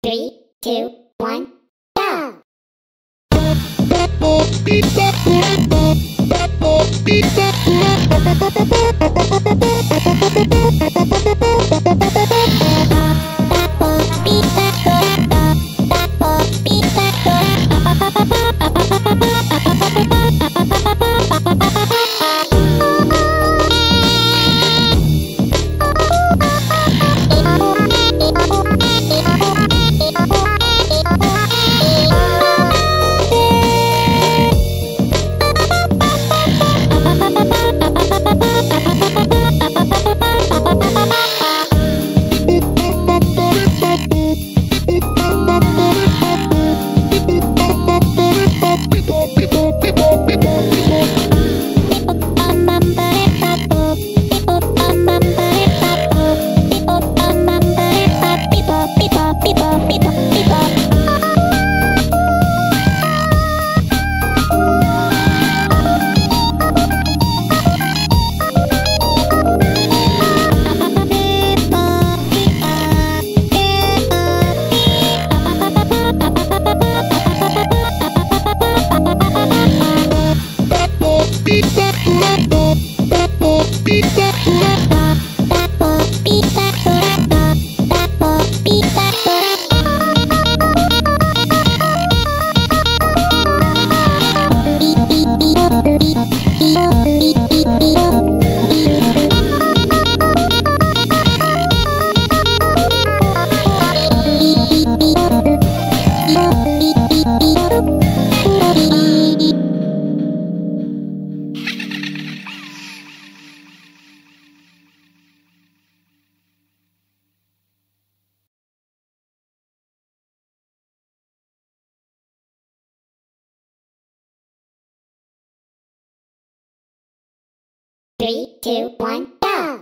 3, 2, 1, go! Three, two, one, go!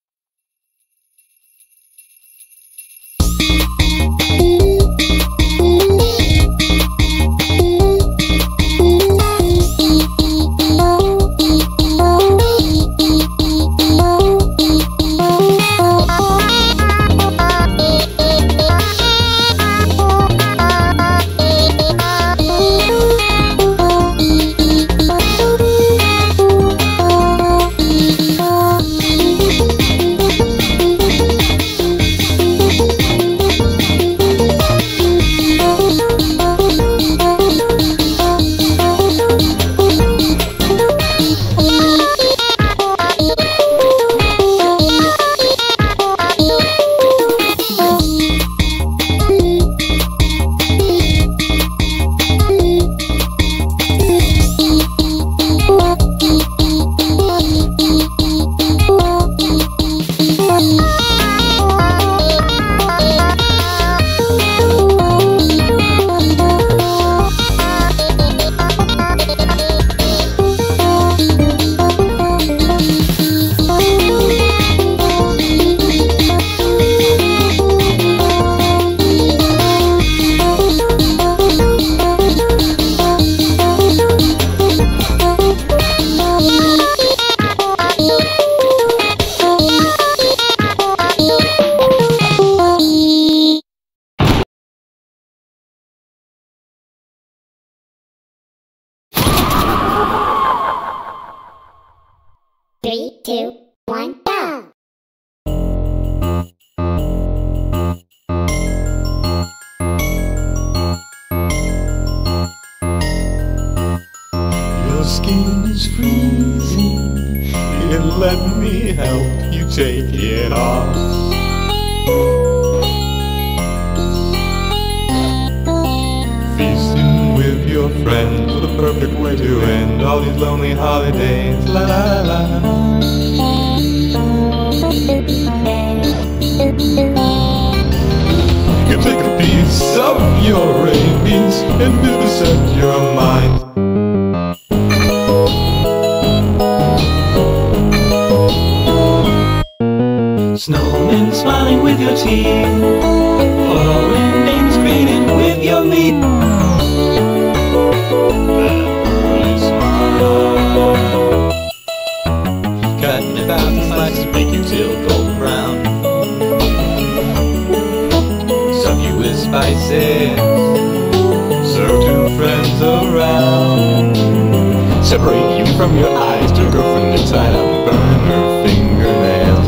Three, two, one, go! Your skin is freezing, here let me help you take it off. Feasting with your friends, the perfect way to end all these lonely holidays. La la la. You take a piece of your rabies and vivisect your mind. Snowmen smiling with your teeth, following names greeted with your meat. Cutting about the slices, make you till golden brown. Some you will the spices. Serve two friends around. Separate you from your eyes to a girlfriend inside out. Burn her fingernails.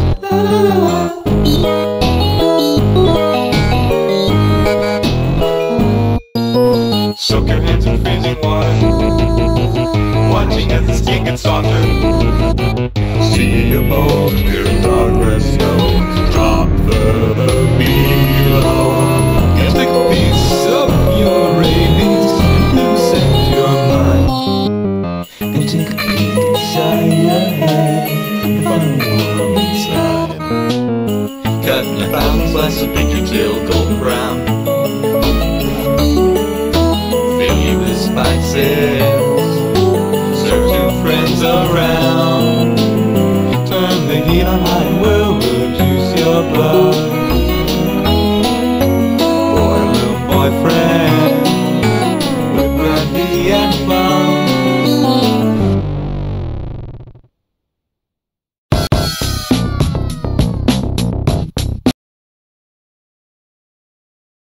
Soak your hands in freezing water, watching as the skin gets softer. See a boat, hear progress snow. Drop further below. Get a piece of your rabies, you set your mind, and take a peek inside your head and find the world inside. Cut in a thousand slices, pick your tail golden brown. Fill you with spices, serve two friends around. Turn the heat on high.